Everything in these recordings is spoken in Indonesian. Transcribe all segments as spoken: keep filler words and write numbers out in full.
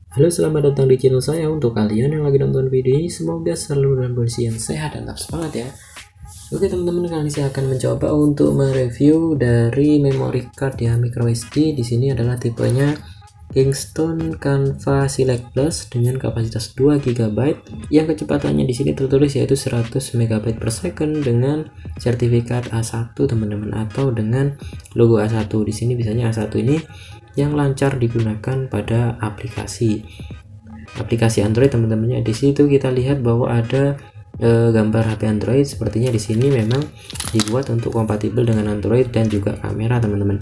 Halo, selamat datang di channel saya. Untuk kalian yang lagi nonton video ini, semoga selalu dalam kondisi yang sehat dan tetap semangat ya. Oke teman-teman, kali ini saya akan mencoba untuk mereview dari memory card ya, micro S D. Di sini adalah tipenya Kingston Canva Select Plus dengan kapasitas dua giga byte yang kecepatannya di sini tertulis yaitu seratus megabyte per second dengan sertifikat A satu teman-teman, atau dengan logo A satu. Di sini biasanya A satu ini yang lancar digunakan pada aplikasi aplikasi Android teman-temannya. Di situ kita lihat bahwa ada e, gambar H P Android. Sepertinya di sini memang dibuat untuk kompatibel dengan Android dan juga kamera teman-teman.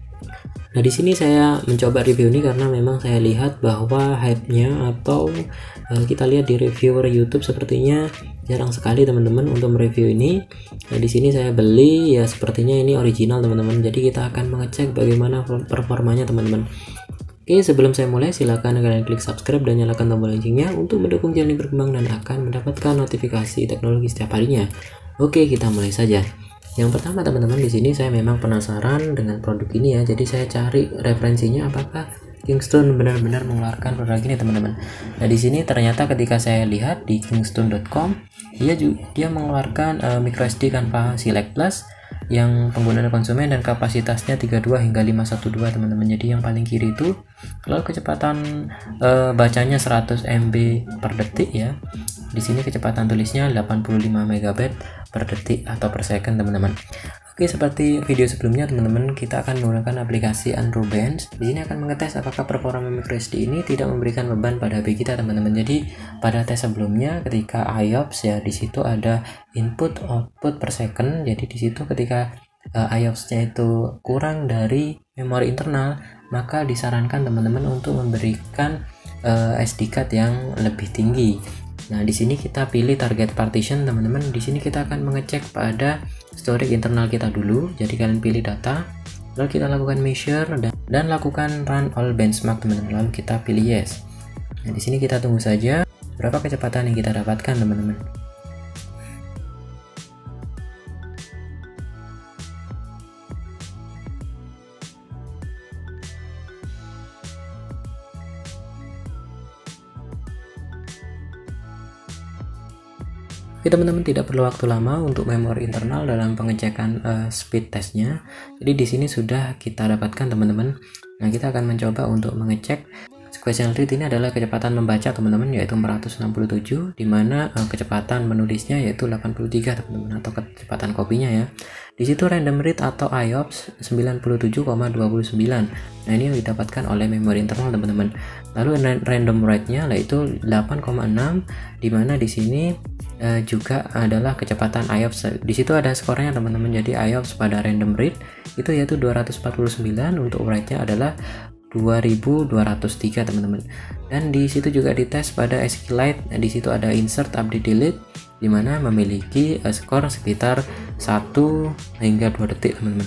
Nah, di sini saya mencoba review ini karena memang saya lihat bahwa hype-nya atau e, kita lihat di reviewer YouTube sepertinya jarang sekali teman-teman untuk mereview ini. Nah, di sini saya beli ya, sepertinya ini original teman-teman. Jadi kita akan mengecek bagaimana performanya teman-teman. Oke, sebelum saya mulai silakan kalian klik subscribe dan nyalakan tombol loncengnya untuk mendukung channel ini berkembang dan akan mendapatkan notifikasi teknologi setiap harinya. Oke, kita mulai saja. Yang pertama teman-teman, di sini saya memang penasaran dengan produk ini ya. Jadi saya cari referensinya apakah Kingston benar-benar mengeluarkan produk ini teman-teman. Nah, di sini ternyata ketika saya lihat di kingston dot com, dia juga dia mengeluarkan uh, micro S D Canva Select Plus yang penggunaan konsumen dan kapasitasnya tiga puluh dua hingga lima ratus dua belas teman-teman. Jadi yang paling kiri itu kalau kecepatan uh, bacanya seratus megabyte per detik ya. Di sini kecepatan tulisnya delapan puluh lima megabyte per detik atau per second teman-teman. Oke, seperti video sebelumnya teman-teman, kita akan menggunakan aplikasi Androbench. Di sini akan mengetes apakah performa micro S D ini tidak memberikan beban pada H P kita teman-teman. Jadi pada tes sebelumnya ketika I O P S ya, di situ ada input output per second. Jadi di situ ketika uh, I O P S-nya itu kurang dari memori internal, maka disarankan teman-teman untuk memberikan uh, S D card yang lebih tinggi. Nah, di sini kita pilih target partition teman-teman. Di sini kita akan mengecek pada storage internal kita dulu. Jadi kalian pilih data, lalu kita lakukan measure dan, dan lakukan run all benchmark teman-teman. Lalu kita pilih yes. Nah, di sini kita tunggu saja berapa kecepatan yang kita dapatkan teman-teman. Oke teman-teman, tidak perlu waktu lama untuk memori internal dalam pengecekan uh, speed testnya. Jadi di sini sudah kita dapatkan teman-teman. Nah, kita akan mencoba untuk mengecek sequential read. Ini adalah kecepatan membaca teman-teman, yaitu empat ratus enam puluh tujuh, dimana uh, kecepatan menulisnya yaitu delapan puluh tiga teman-teman, atau kecepatan kopinya ya. Di situ random read atau I O P S sembilan puluh tujuh koma dua sembilan. Nah, ini yang didapatkan oleh memori internal teman-teman. Lalu random rate-nya yaitu delapan koma enam, dimana di sini Uh, juga adalah kecepatan I O P S. Di situ ada skornya teman-teman. Jadi I O P S pada random read itu yaitu dua ratus empat puluh sembilan, untuk write-nya adalah dua ribu dua ratus tiga teman-teman. Dan di situ juga dites pada SQLite. Nah, di situ ada insert, update, delete, dimana memiliki uh, skor sekitar satu hingga dua detik teman-teman.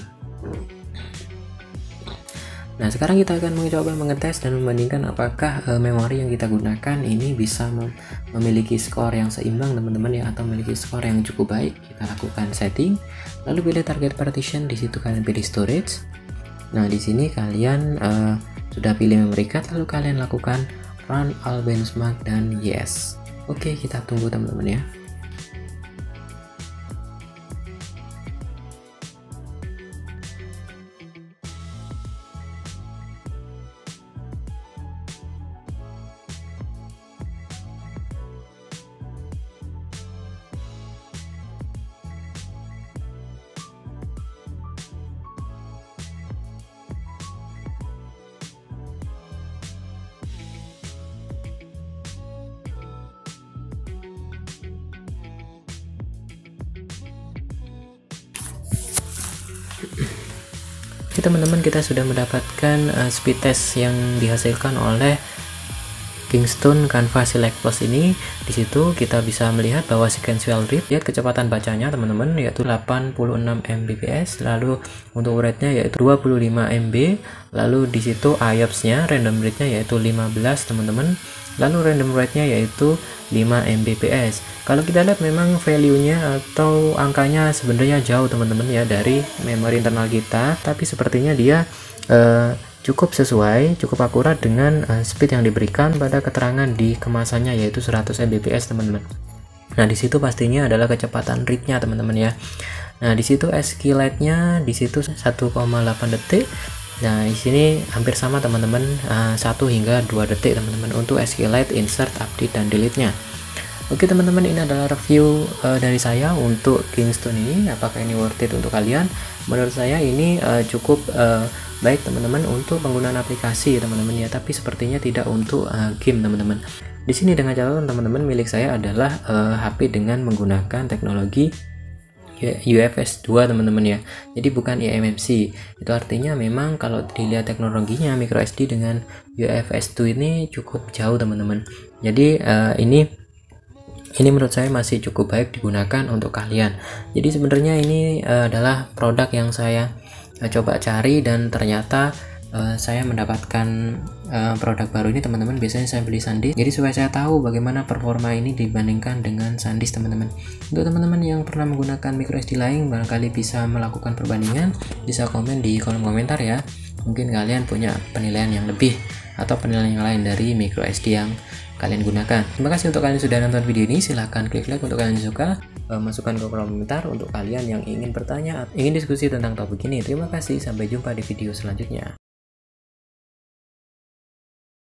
Nah, sekarang kita akan mencoba mengetes dan membandingkan apakah e, memori yang kita gunakan ini bisa mem memiliki skor yang seimbang teman-teman ya, atau memiliki skor yang cukup baik. Kita lakukan setting, lalu pilih target partition. Di situ kalian pilih storage. Nah, di sini kalian e, sudah pilih memory card, lalu kalian lakukan run all benchmark dan yes. Oke, kita tunggu teman-teman ya. Oke teman-teman, kita sudah mendapatkan uh, speed test yang dihasilkan oleh Kingston Canva Select Plus ini. Di situ kita bisa melihat bahwa sequential read, lihat kecepatan bacanya teman-teman yaitu delapan puluh enam megabit per second, lalu untuk write-nya yaitu dua puluh lima megabyte, lalu di situ I O P S-nya random read-nya yaitu lima belas teman-teman, lalu random write-nya yaitu lima megabit per second. Kalau kita lihat memang value-nya atau angkanya sebenarnya jauh teman-teman ya dari memori internal kita, tapi sepertinya dia uh, cukup sesuai, cukup akurat dengan uh, speed yang diberikan pada keterangan di kemasannya, yaitu seratus M B P S teman-teman. Nah di situ pastinya adalah kecepatan read-nya teman-teman ya. Nah di situ SQLite-nya di situ satu koma delapan detik. Nah di sini hampir sama teman-teman, uh, satu hingga dua detik teman-teman untuk SQLite insert, update, dan delete-nya. Oke teman-teman, ini adalah review uh, dari saya untuk Kingston ini. Apakah ini worth it untuk kalian? Menurut saya ini uh, cukup uh, baik teman-teman untuk penggunaan aplikasi teman-teman ya, tapi sepertinya tidak untuk uh, game teman-teman. Di sini dengan catatan teman-teman, milik saya adalah uh, H P dengan menggunakan teknologi U F S dua teman-teman ya, jadi bukan E M M C. Itu artinya memang kalau dilihat teknologinya microSD dengan U F S dua ini cukup jauh teman-teman. Jadi uh, ini ini menurut saya masih cukup baik digunakan untuk kalian. Jadi sebenarnya ini uh, adalah produk yang saya uh, coba cari, dan ternyata Uh, saya mendapatkan uh, produk baru ini teman-teman. Biasanya saya beli SanDisk, jadi supaya saya tahu bagaimana performa ini dibandingkan dengan SanDisk teman-teman. Untuk teman-teman yang pernah menggunakan microSD lain, barangkali bisa melakukan perbandingan, bisa komen di kolom komentar ya. Mungkin kalian punya penilaian yang lebih atau penilaian yang lain dari microSD yang kalian gunakan. Terima kasih untuk kalian yang sudah nonton video ini. Silahkan klik like untuk kalian yang suka, uh, masukkan ke kolom komentar untuk kalian yang ingin bertanya, ingin diskusi tentang topik ini. Terima kasih, sampai jumpa di video selanjutnya.